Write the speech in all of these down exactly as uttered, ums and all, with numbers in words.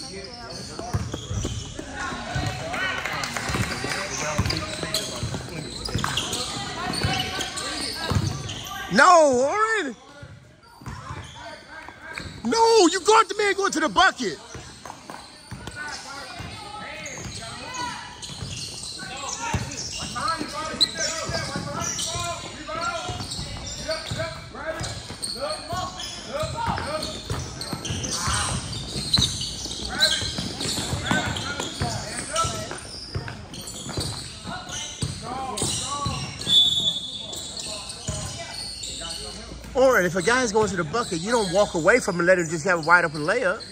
No, Oren! No, you got the man going to the bucket. Or if a guy's going to the bucket, you don't walk away from him and let him just have a wide open layup.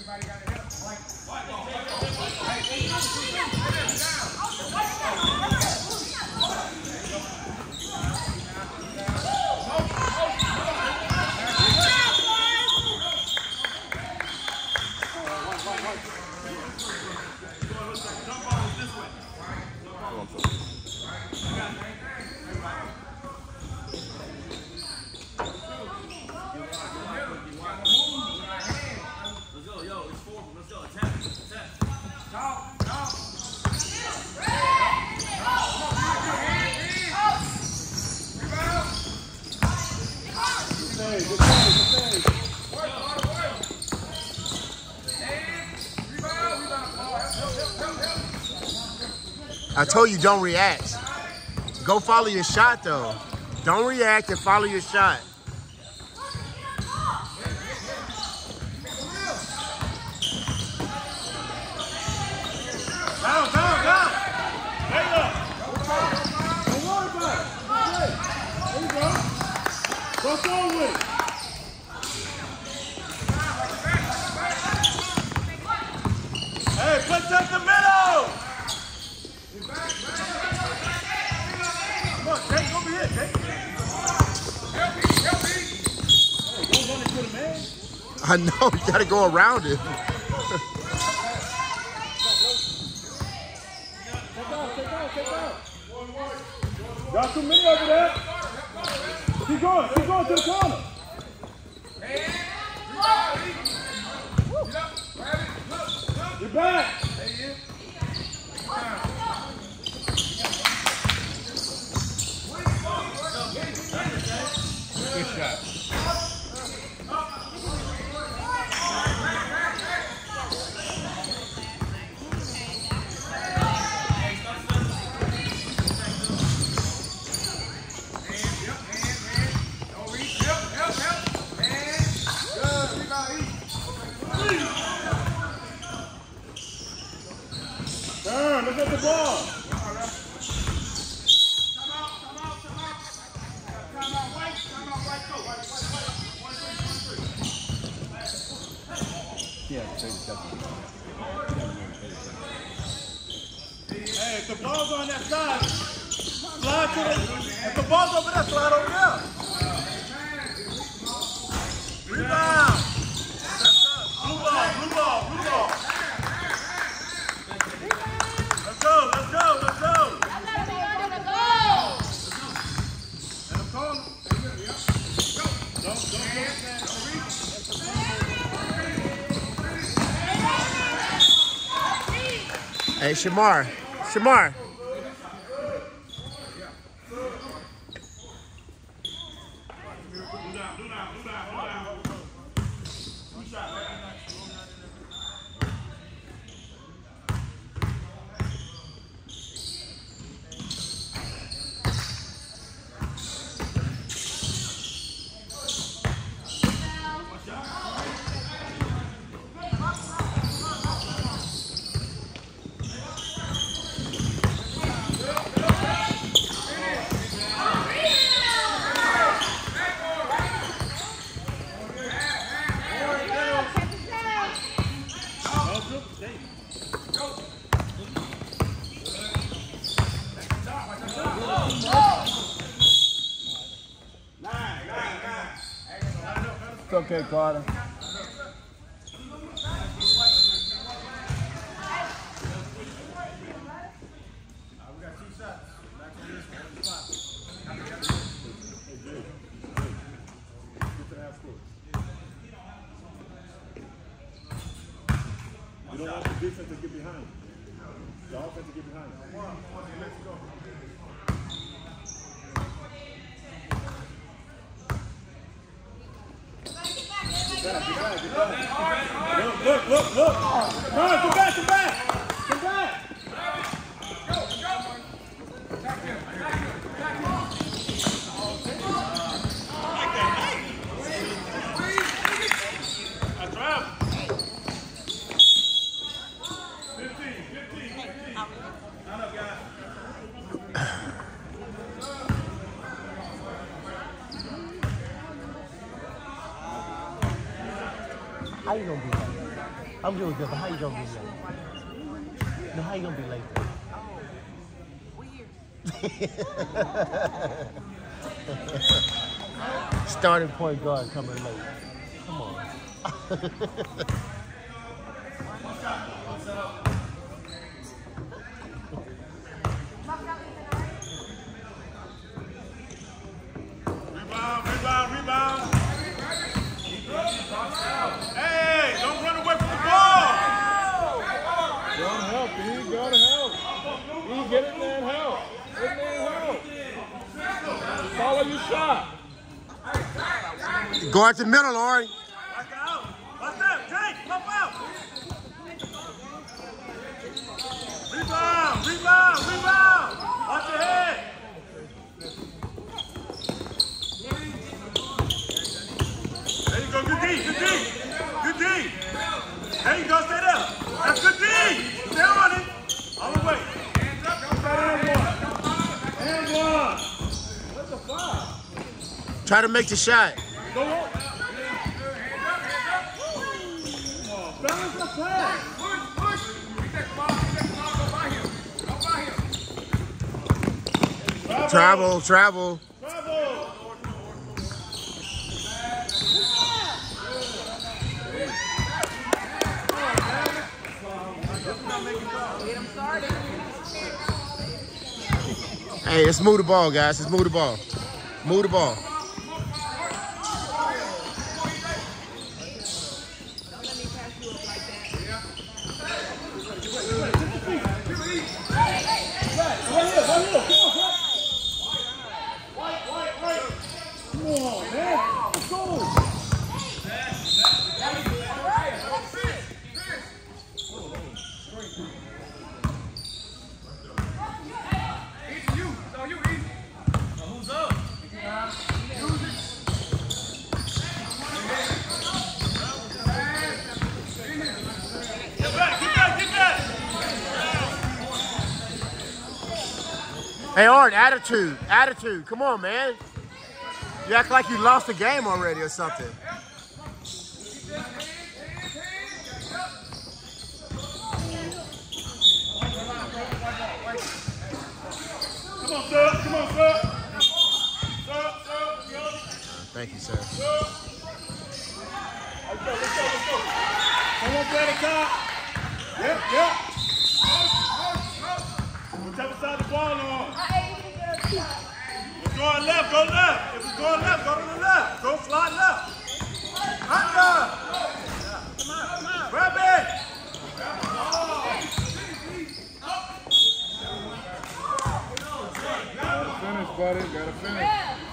I told you don't react. Go follow your shot though. Don't react and follow your shot. Down, down, down. Hey, look. Don't worry about it. There you go. Go forward with it. Hey, put that in the middle. Come on, Jake, over here, Jake. Help me, help me. Hey, don't run into the man. I know, you gotta go around it. Got too many over there. Keep going, keep going to the corner. You're back. Good shot. Turn, look at the ball. Yeah, hey, if the ball's on that side, slide to the, if the ball's over there, slide over there. Rebound. Blue ball, blue ball, blue ball. Let's go, let's go, let's go. In the corner. Don't, don't, don't reach. Hey, Shamar. Shamar. It's okay, Carter. You don't want the defense to get behind you. The offense to get behind you. Let's go. Get back, get back, get back. Look, look, look, look. Come on, come back, come back. Come back. Go, go. Back here, back here, back here. That's right. fifteen, fifteen, fifteen. Line up, guys. How you gonna be late? I'm doing good, but how you gonna be late? No, how you gonna be late? Weird. Starting point guard coming late. Come on. Rebound, rebound, rebound. Hey, don't run away from the ball. Don't help. He gotta help. He get in there and help. Get in there and help. Follow your shot. Go out the middle, Ori. Watch out. Watch out. Jake, pump out. Rebound, rebound, rebound. Watch your head. There you go, good D, good D, good D. There you go, stay there. That's good D. Stay on it. All the way. And one. And one. What's the foul? Try to make the shot. Go on. Come on, balance the pass. Push, push. Get that ball, get that ball, go by him. Go by him. Travel, travel. Travel. Hey, let's move the ball, guys. Let's move the ball. Move the ball. Come on, man. Let's go. Hey, Art, attitude, attitude. Come on, man. You act like you lost the game already or something. Come on, sir. Come on, sir. Sir, sir. Thank you, sir. Let's go, let's go, let's go. Come on, play the top. Yep, yep. Whichever side the ball on. If it's going left, go left. If it's going left, go to the left. Go slide left. Under. Come on, come on. Grab it. Gotta finish, buddy. Gotta finish.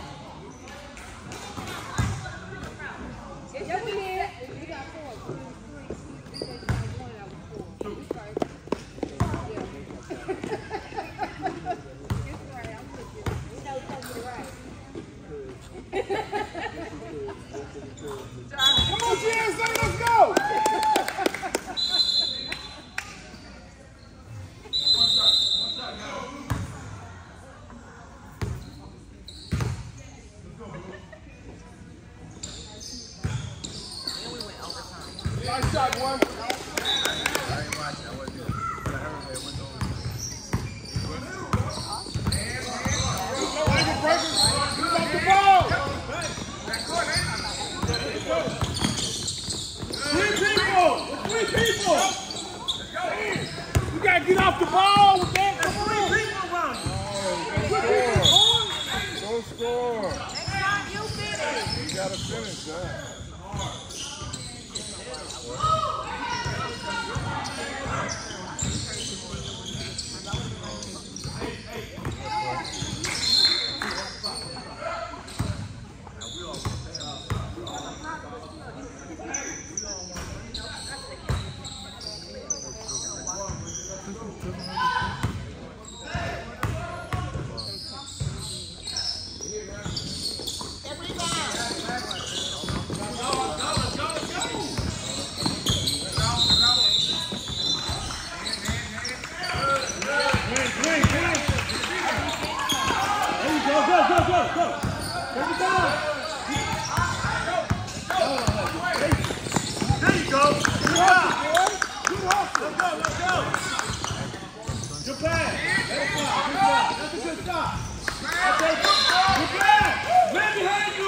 Yeah, we did. We got four. Come on, G S A, let's go! One shot, one shot, go. Let's go, let's go. Good pass. Let it fly. Good job. That's a good stop. Okay. Good pass. Man behind you.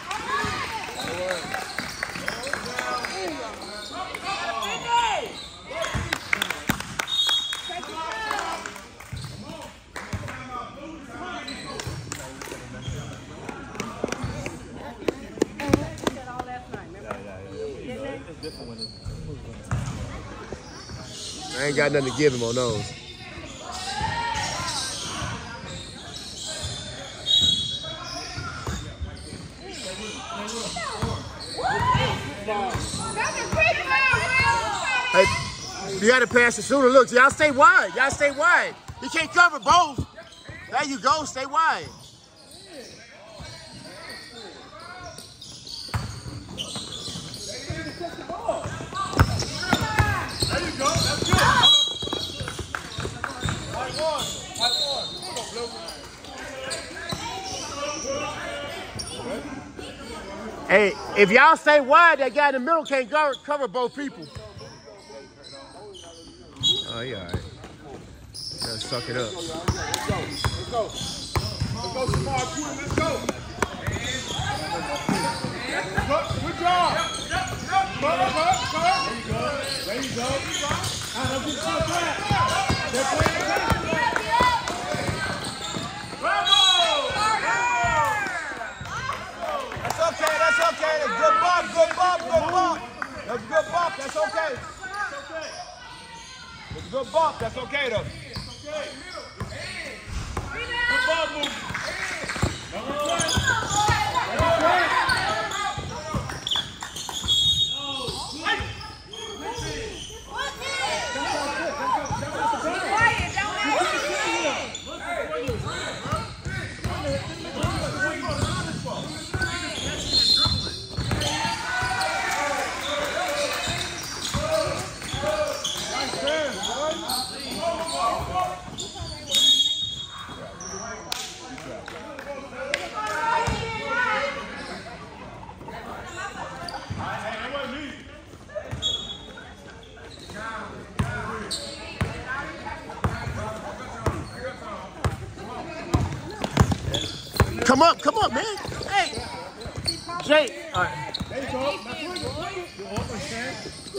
I ain't got nothing to give him on those. Hey, you got to pass the shooter. Look, y'all stay wide. Y'all stay wide. You can't cover both. There you go. Stay wide. There you go. That's good. Right one. Right one. Come on, Blue. Hey, if y'all stay wide, that guy in the middle can't cover, cover both people. Oh, yeah, all right. Gotta suck it up. Let's go. Let's go. Let's go, Shamar. Let's go. Good job. Cut, cut, cut. There you go. There you go. All right, let's get to the track. They're playing attack. Bravo! That's okay, that's okay. That's good bump, good bump, good bump. That's a good bump, that's okay. That's a good bump, that's okay though. Good ball move. Number twenty. Come up, come up, man. Hey. Jake. All right. There you go. Now swing it, swing it. You're open, Stan.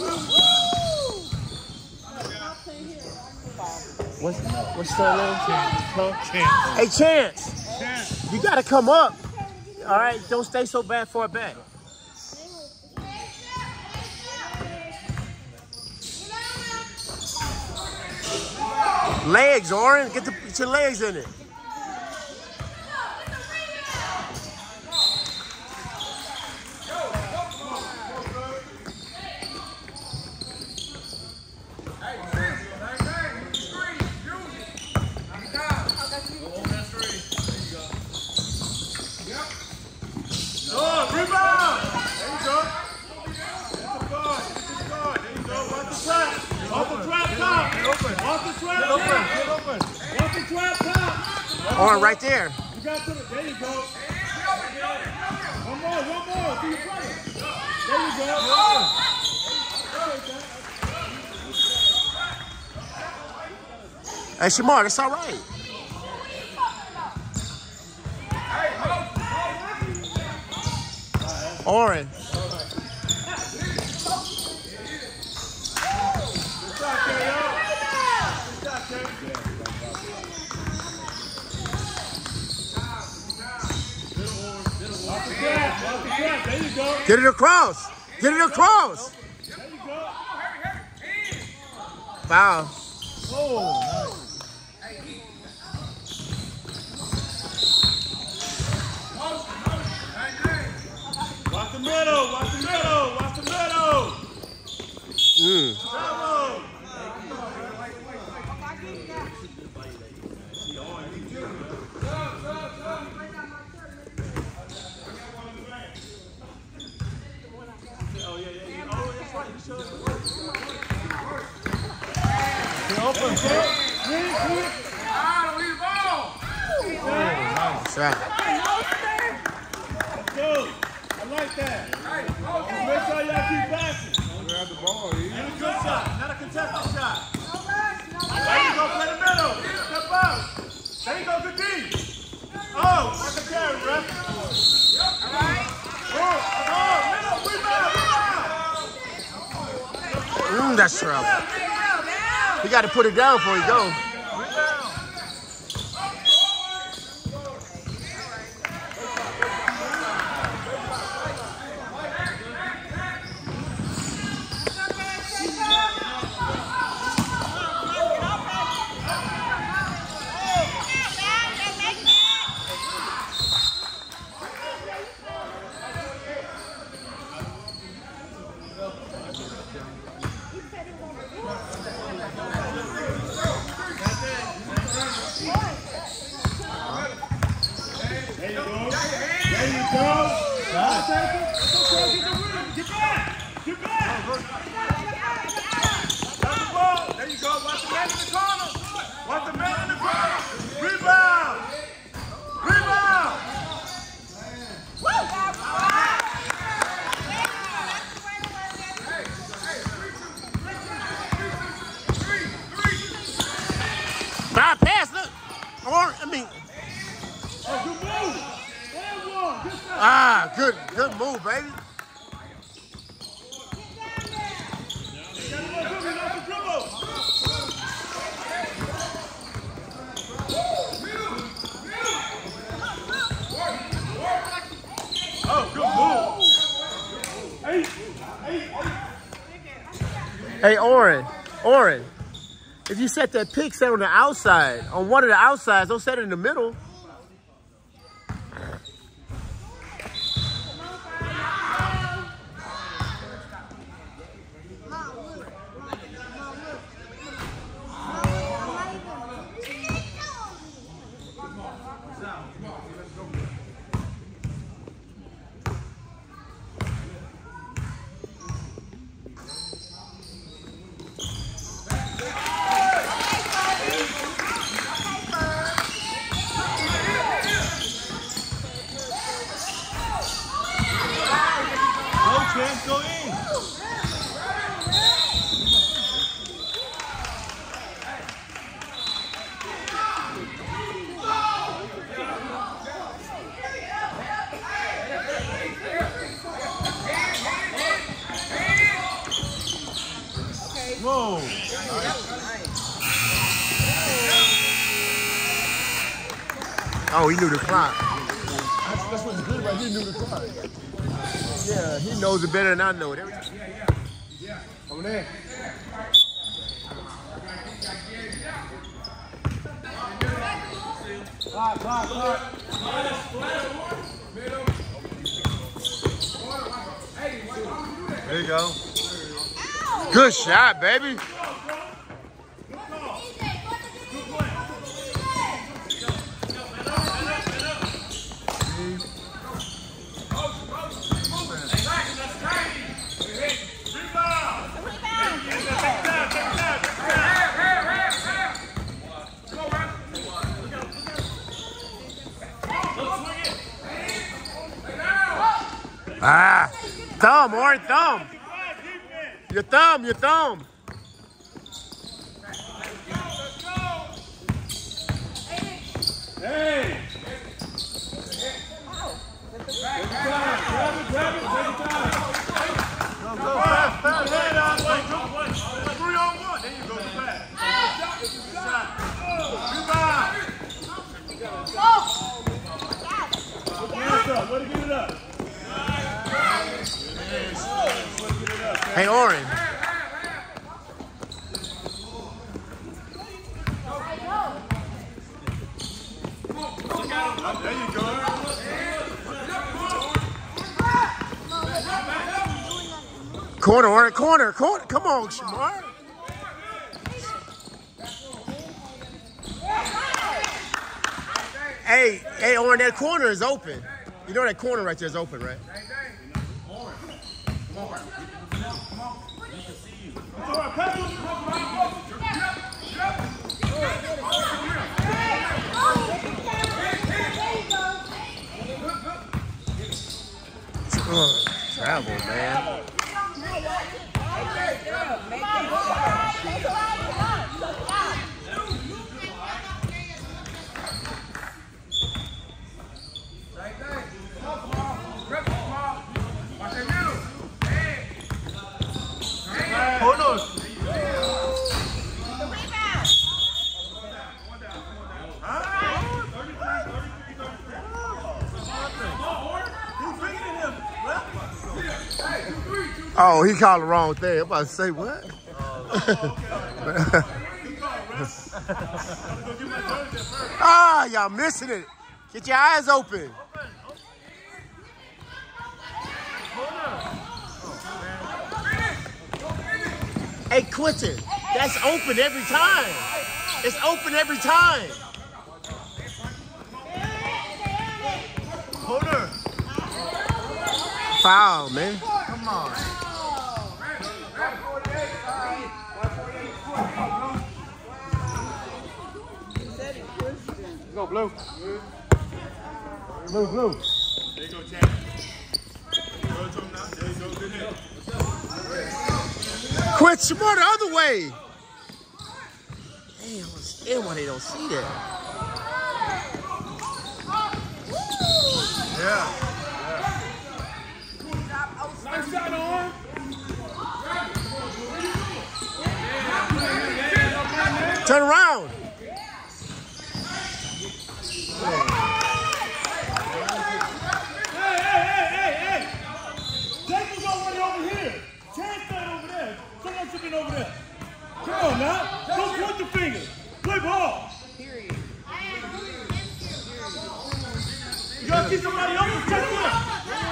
What's, what's the name? Chance. Hey, Chance. Chance. You got to come up. All right, don't stay so bad far back. Legs, Oren. Get, the, get your legs in it. Oren, right there. You got to the, there you go. One more, one more. To your brother. There you go. Hey, Shamar, that's all right. Oren. There you go. Get it across. Get it across. There you go. Foul. Oh, nice. Watch the middle. Watch the middle. Watch the middle. Mm. Bravo. Open, swing, swing. Ah, leave the ball. Oh, nice. Right. Let's go. I like that. Make sure y'all keep passing. ball. Get a good shot, not a contested shot. There you go, play the middle. Step out. There you go, good D. Oh, that's a carry, ref. All right. Go, go, middle, rebound, rebound. Mm, that's trouble. He got to put it down before he go. Stop, pass, look. Or, I mean. Ah, good, good move, baby. Oh, good move. Hey, Oren, Oren, if you set that pick, set on the outside, on one of the outsides, don't set it in the middle. Go in. Whoa. Oh, he knew the clock. That's, that's what's good, right? He knew the clock. Yeah, he knows it better than I know it. Every time. Over there. Clock, clock, clock. There you go. Good shot, baby. Ah, thumb, or thumb. Your thumb, your thumb. Hey! Take your time. Grab it, grab it, take your time. Go, go, fast, fast. Head on, wait, go, wait. Three on one. There you go, the pass. Shot. Rebound. Get it up, let it get it up. Hey, Oren. There you go. Corner, Oren, corner, corner. Come on, Shamar. Hey, hey, Oren, that corner is open. You know that corner right there is open, right? Oh, travel, man. Oh, he called the wrong thing. I'm about to say what? Ah, y'all missing it. Get your eyes open. Hey, Quentin, that's open every time. It's open every time. Corner. Foul, man. Come on. Go, Blue. Blue, Blue. There you go, Chad. Go to him now. There you go. Good hit. Quit some more the other way. Damn, I understand why they don't see that. Yeah. yeah. Nice shot, Arm. Turn around. Hey, hey, hey, hey, hey. Jacob's already over here. Chad's not over there. Someone should be over there. Come on now. Don't point the finger. Play ball. Period. You gotta see somebody else to check in.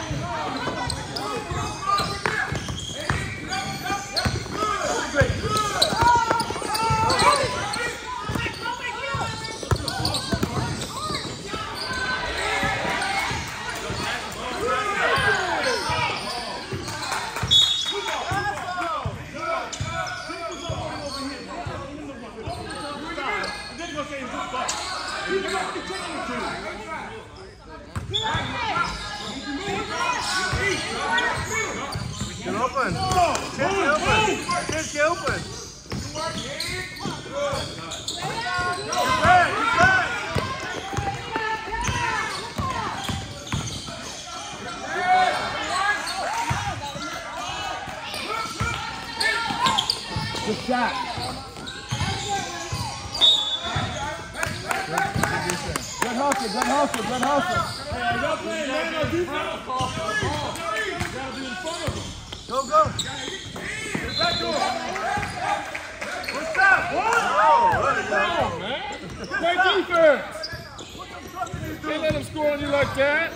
Get open. Get open. Get open. Good shot. Good hustle, good hustle, good hustle. Hey, y'all playing man on defense? Gotta be in front of them. Go, go. Get back to him. What's up? What? Oh, let go, man. Play defense. Can't let him score on you like that.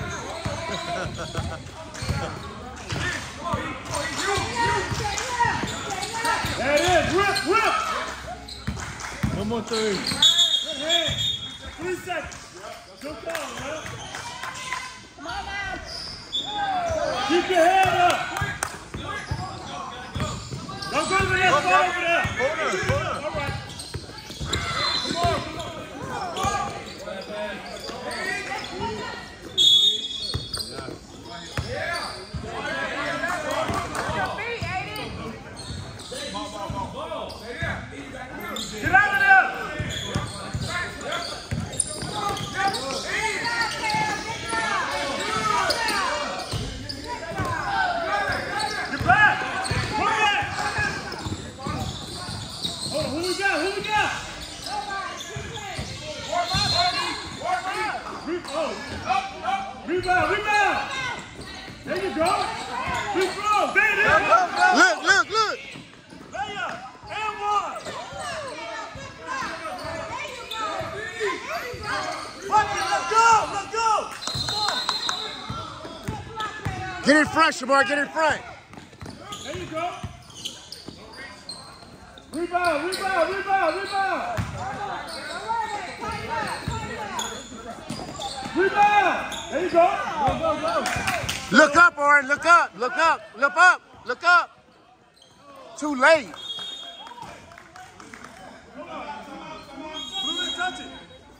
There it is. Rip, rip. One more three. Good hand. Three seconds. Jump down, man. Come on now. Keep your head up. Don't go to the next ball over there. Corner, corner. All right. Come on. Get out of there. Get back. Come back. Hold on. Who we got? Who we got? Re- oh. Rebound. Rebound. There you go. Free throw. There it is. Look, look, look. Layup. And one. Let's go. Let's go. Get in front, Shamar. Get in front. There you go. Rebound, rebound, rebound, rebound. Rebound. There you go. Go, go, go. Look up, Oren. Look up. Look up. Look up. Look up. Too late. Blue didn't touch it.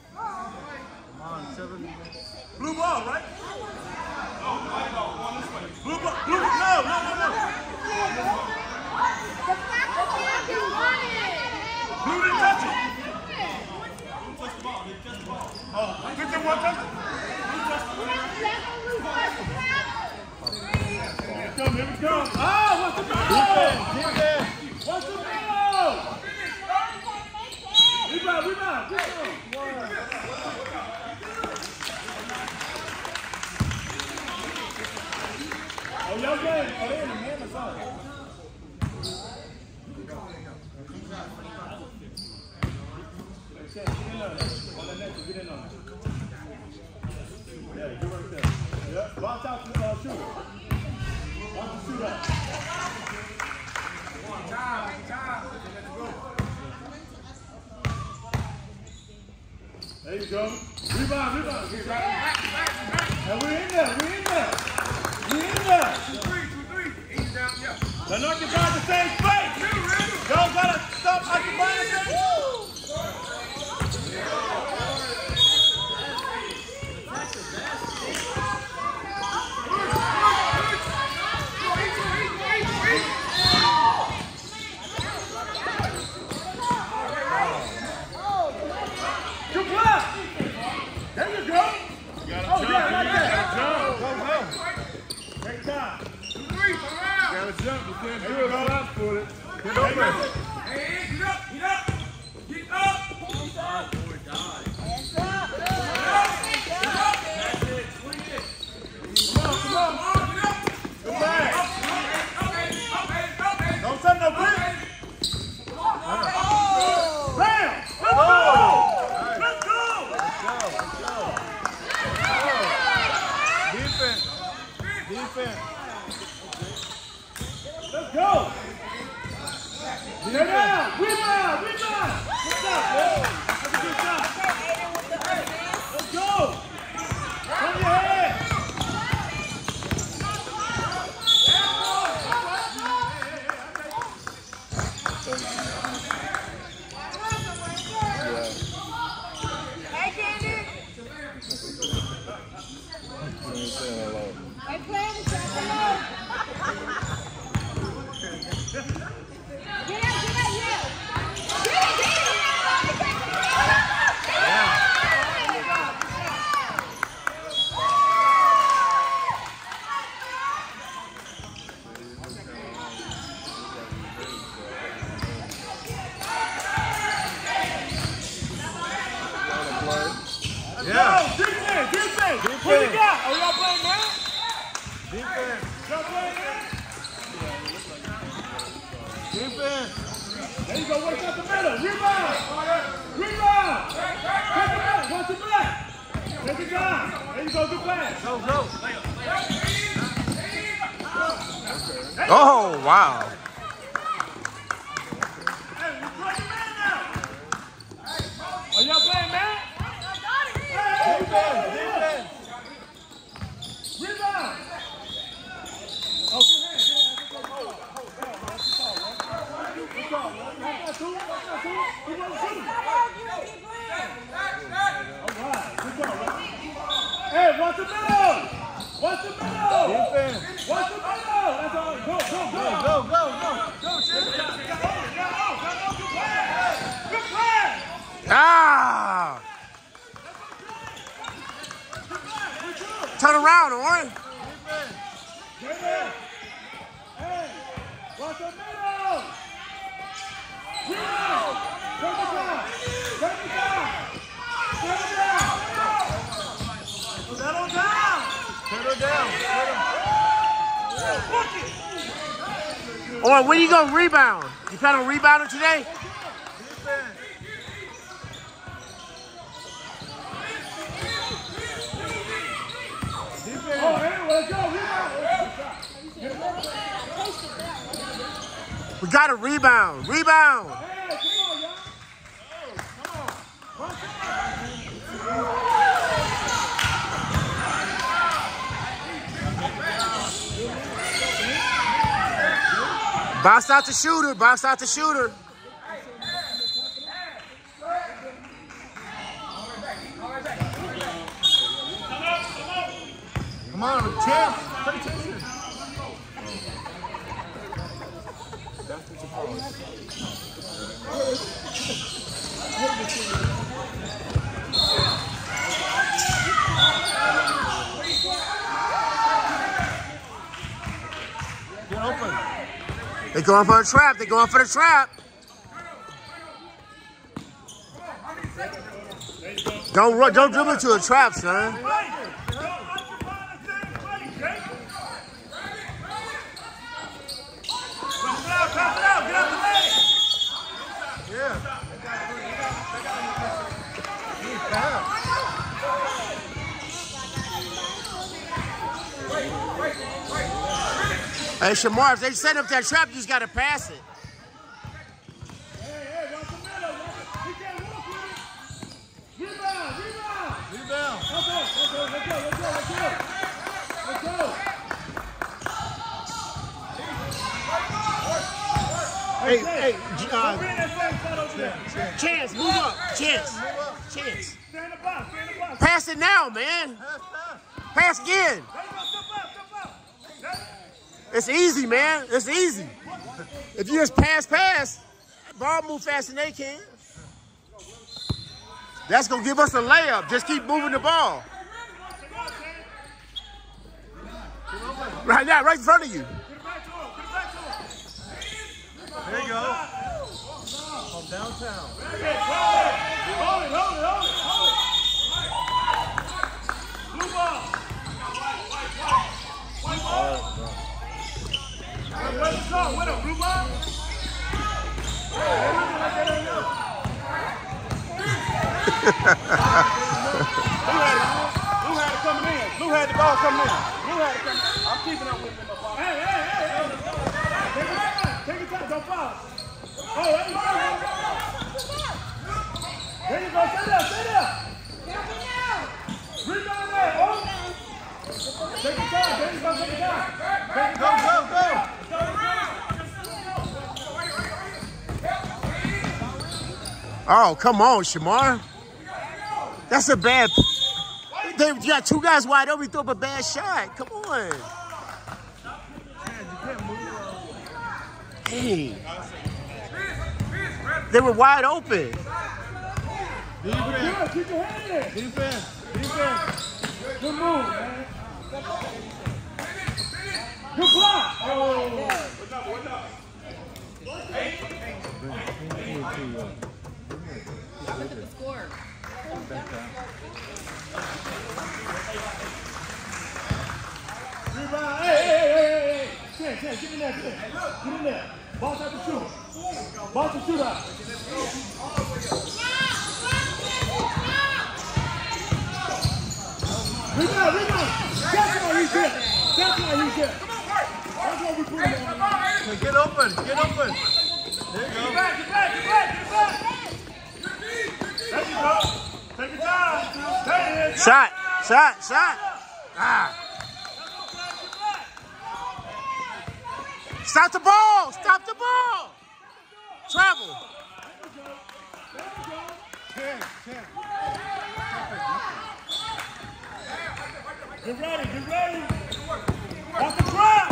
Blue ball, right? Blue ball. Blue. No, no, no, no. Blue didn't touch it. Oh, did they want to touch it? Here we come, here we come. Oh, what's the ball? What's the ball? Rebound, rebound. Good Get in on that. On that next one, get in on it. Yeah, get right there. Yeah, watch out for the uh, shooter. Watch the shooter. Time, time. There you go. Rebound, rebound. And we're in there, we're in there. We're in there. Two, three, two, three. Easy down, yeah. They're not occupying the same space. Y'all gotta stop occupying the same space. Jump, you can't do it all out for it. Get over it. Hey, get up, get up, get up. Hands up. Hands up. Get up. That's it. Swing it. Come on, come on. Come on, get up. Go back. Don't set no break. Bam. Let's go. Let's go. Let's go. Defense. Defense. Let's go! Get down! Rebound! Rebound! Good shot, man! That's a good shot! Let's go! Turn your head! Hey, Candy! Hey, playing with hello! Get out, get out, yeah! Get it, get it! Yeah! Defense! Defense! What do you got? Oh, y'all playing man? Defense! Y'all playing man? Defense! There you go, watch out the middle! Rebound! Rebound! Take it back! Watch it back! Take it down! There you go, good pass! Go, go! Oh, wow. Hey, we're playing man now! Are y'all playing man? Hey, defense! Defense! Rebound! Oh, good hand, good hand. Hold, hold, hold, hold. That's the call, right? Good call, right? That's not two. That's not two. He wasn't shooting. All right, good call, right? Hey, watch the middle! Watch the middle! Defense! Watch the middle! That's all. Go, go, go! Go, go, go! Go, Chip! Good pass! Good pass! Ah! Turn around, Oren. Hey, watch the middle! Rebound! Take it down! Take it down! Take it down! Settle down! Settle down! Oren, when you gonna rebound? You plan on rebounding today? Oh, hey, let's go! Rebound! We gotta rebound. Rebound. Hey, come on, y'all! Oh, come on! Bounce out the shooter. Bounce out the shooter. Come on, champ! Pay attention! That's what you're Get open. They're going for a trap. They're going for the trap. Don't run, don't dribble into a trap, son. Yeah. Hey, Shamar, if they set up that trap, you just got to pass it. Hey, hey, watch the middle. He can't walk with it. Rebound, rebound. Rebound. Let's go, let's go, let's go, let's go, let's go. Let's go. Hey, hey, uh, Bring that same shot over there. Chance, move up. Chance. Chance. Stay in the box, stay in the box. Pass it now, man. Pass again. There you go, step up, step up. It's easy, man. It's easy. If you just pass, pass, ball move faster than they can. That's going to give us a layup. Just keep moving the ball. Right now, right in front of you. There you go. From downtown. Hold it, hold it, hold it, hold it. Blue ball. Where's the song? What up, blue ball? Blue had it. Blue had it coming in. Blue had the ball coming in. Blue had it coming in. I'm keeping up with him. Hey, hey, hey, hey. Take your time. Take your time. Don't foul. Oh, there you go. There you go. Stay there. Stay there. Rebound there. Oh. Take your time. There you go. Take your time. Take your time. Go, go, go. Oh, come on, Shamar. That's a bad... They you got two guys wide open. Throw up a bad shot. Come on. Hey. They were wide open. Defense. Keep your hand in. Defense. Defense. Good move, man. Good block. Oh. What's up? What's up? Look at the score. Rebound. Hey, hey, hey, hey, hey. Ten, ten. Get in there. Get in, get in there. Boss out the shoot. Boss the shoot out. Rebound, rebound. That's why he's there. That's why he's there. That's why we put him on. Get open. Get open. There you Get go. back, get back, get back, get back. There you go. Take your time. Take it. Shot. Shot. Shot. Ah. Stop the ball. Stop the ball. Travel. Ten, ten. Get ready, get ready. Off the trap.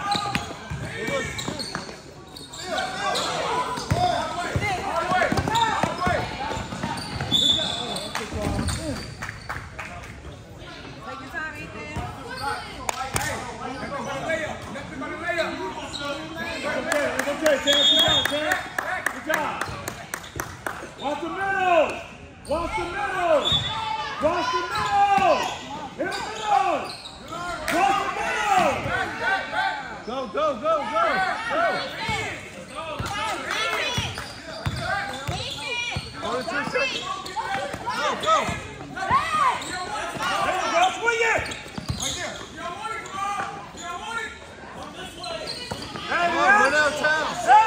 Take your time, Ethan. It's okay, Chad. Good job, Chad. Good job. Watch the middle. Watch the middle. Watch the middle. In the middle. Watch the middle. Go, go, go, go. Go. Go to two seconds. Go, go. There you go. Swing it. Hey, Come on, man. go downtown. Hey.